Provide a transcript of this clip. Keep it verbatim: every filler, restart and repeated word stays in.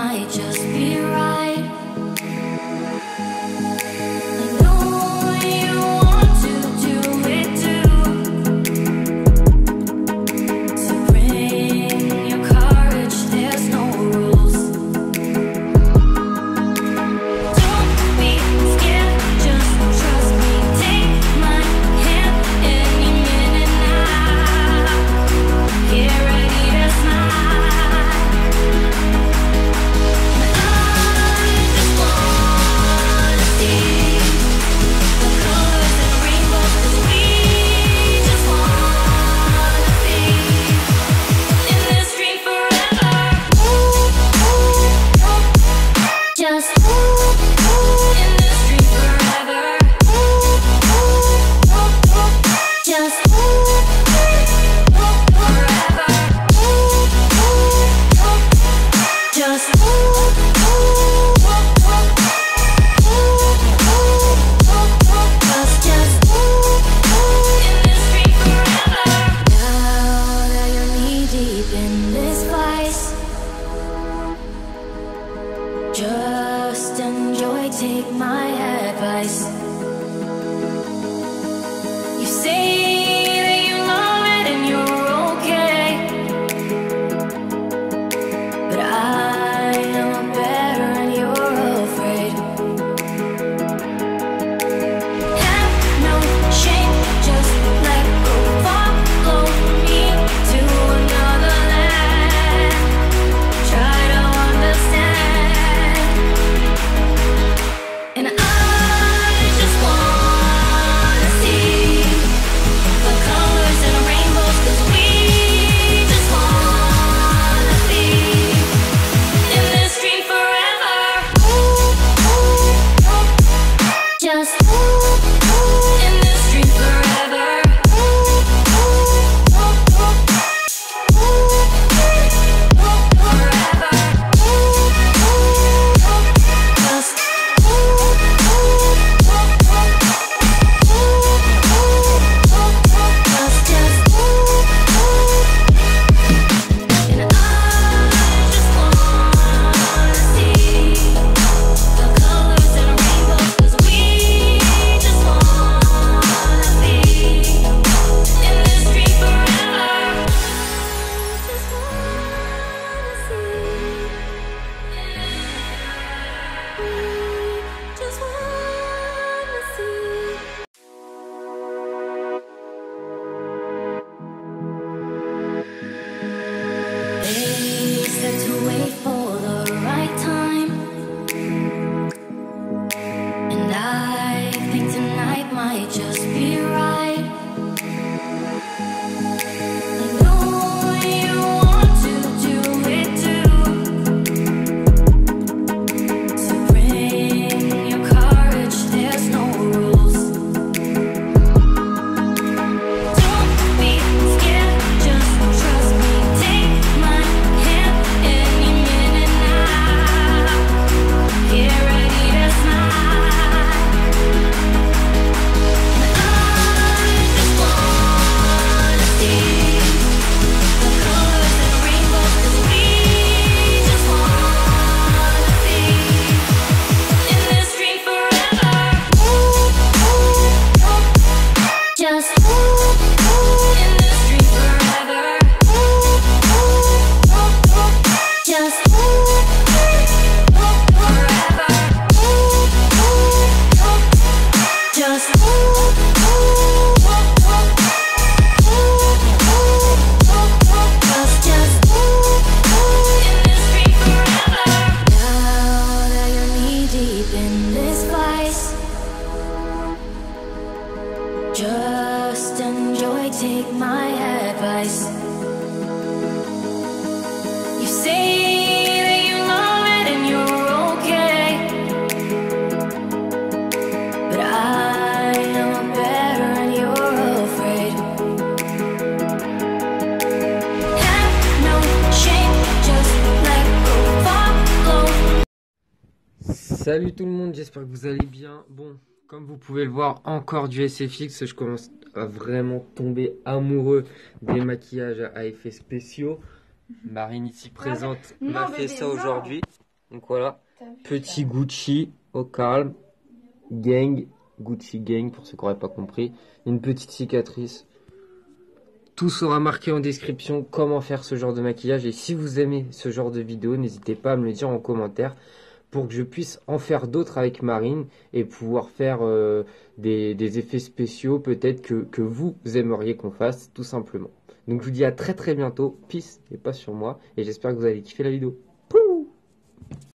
might just be right. Just enjoy, take my advice. You say that you love it and you're okay, but I am better and you're afraid. Have no shame, just let go, follow me to another land. Try to understand. And I just wanna see the colors and the rainbows, 'cause we just wanna be in this dream forever. Just in this dream forever. Forever. Just to wait for the right time, and I think tonight might just be right. I know you want to do it too, so bring your courage, there's no rules. Don't be scared, just trust me, take my hand any minute now. Get ready to smile. And I just wanna see the colors and the rainbows, 'cause we just wanna be in this dream forever. Just in this dream forever. Just forever. Just Just, just in this dream forever. Now that you're knee deep in this vice, just enjoy, take my advice. You say that you love it and you're okay, but I am better and you're afraid. Have no shame, just let go, follow. Salut tout le monde, j'espère que vous allez bien. Bon, comme vous pouvez le voir, encore du S F X. Je commence à vraiment tomber amoureux des maquillages à effets spéciaux. Marine ici présente Non, m'a fait bébé, ça non. aujourd'hui. Donc voilà, T'as vu petit ça? Gucci au calme, gang, Gucci gang pour ceux qui n'auraient pas compris, une petite cicatrice. Tout sera marqué en description comment faire ce genre de maquillage et si vous aimez ce genre de vidéo, n'hésitez pas à me le dire en commentaire pour que je puisse en faire d'autres avec Marine et pouvoir faire euh, des, des effets spéciaux peut-être que, que vous aimeriez qu'on fasse tout simplement. Donc je vous dis à très très bientôt, peace et pas sur moi et j'espère que vous allez kiffer la vidéo.